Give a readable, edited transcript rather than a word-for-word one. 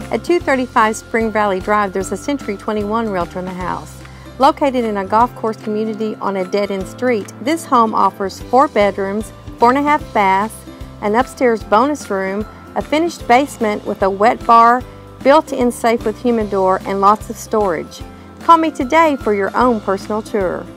At 235 Spring Valley Drive, there's a Century 21 Realtor in the house. Located in a golf course community on a dead-end street, this home offers 4 bedrooms, 4.5 baths, an upstairs bonus room, a finished basement with a wet bar, built-in safe with humidor, and lots of storage. Call me today for your own personal tour.